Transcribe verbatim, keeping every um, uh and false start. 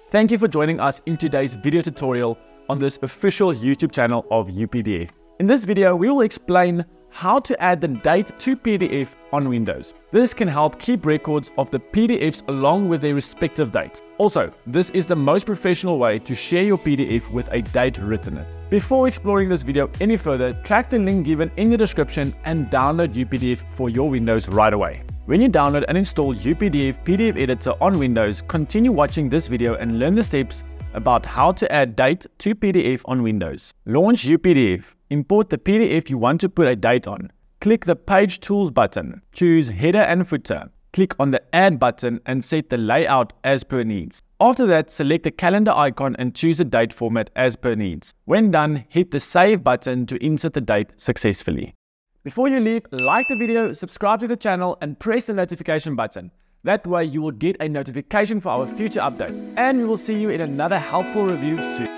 Thank you for joining us in today's video tutorial on this official YouTube channel of U P D F. In this video, we will explain how to add the date to P D F on Windows. This can help keep records of the P D Fs along with their respective dates. Also, this is the most professional way to share your P D F with a date written in. Before exploring this video any further, click the link given in the description and download U P D F for your Windows right away. When you download and install U P D F P D F editor on Windows, continue watching this video and learn the steps about how to add date to P D F on Windows. Launch U P D F. Import the P D F you want to put a date on. Click the Page Tools button. Choose Header and Footer. Click on the Add button and set the layout as per needs. After that, select the calendar icon and choose the date format as per needs. When done, hit the Save button to insert the date successfully. Before you leave, like the video, subscribe to the channel and press the notification button. That way you will get a notification for our future updates. And we will see you in another helpful review soon.